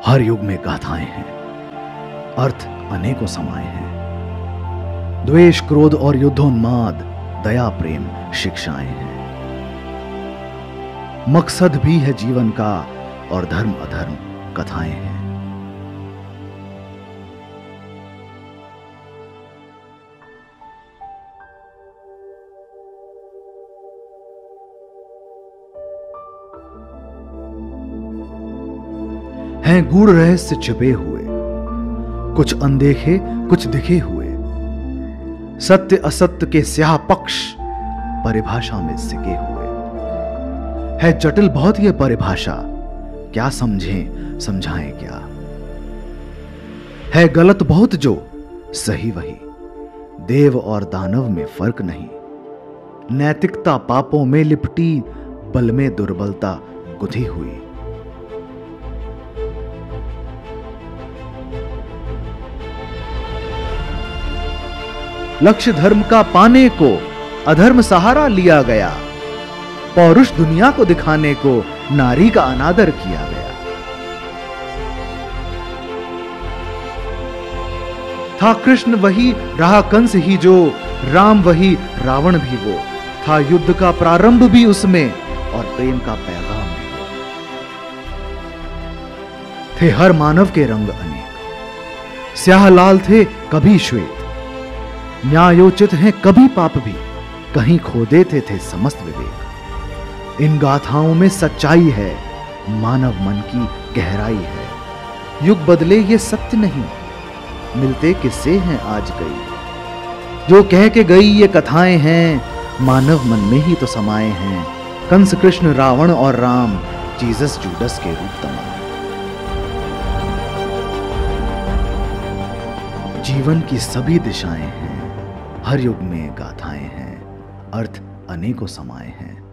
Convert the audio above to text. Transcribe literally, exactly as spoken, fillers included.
हर युग में गाथाएं हैं, अर्थ अनेकों समाये हैं। द्वेष, क्रोध और युद्धोन्माद, दया, प्रेम, शिक्षाएं हैं। मकसद भी है जीवन का और धर्म अधर्म कथाएं हैं। हैं गूढ़ रहस्य छिपे हुए, कुछ अनदेखे कुछ दिखे हुए, सत्य असत्य के स्याह पक्ष परिभाषा में सिके हुए। है जटिल बहुत यह परिभाषा, क्या समझें समझाएं क्या। है गलत बहुत जो सही वही, देव और दानव में फर्क नहीं। नैतिकता पापों में लिपटी, बल में दुर्बलता गुथी हुई। लक्ष्य धर्म का पाने को अधर्म सहारा लिया गया, पौरुष दुनिया को दिखाने को नारी का अनादर किया गया। था कृष्ण वही, रहा कंस ही जो, राम वही, रावण भी वो। था युद्ध का प्रारंभ भी उसमें और प्रेम का पैगाम भी वो। थे हर मानव के रंग अनेक, स्याह लाल थे कभी श्वेत। न्यायोचित हैं कभी पाप भी, कहीं खो देते थे समस्त विवेक। इन गाथाओं में सच्चाई है, मानव मन की गहराई है। युग बदले ये सत्य नहीं, मिलते किस्से हैं आज कई। जो कह के गई ये कथाएं हैं, मानव मन में ही तो समाये हैं। कंस, कृष्ण, रावण और राम, जीसस जूडस के रूप तमाम। जीवन की सभी दिशाएं हैं, हर युग में गाथाएं हैं, अर्थ अनेकों समाये हैं।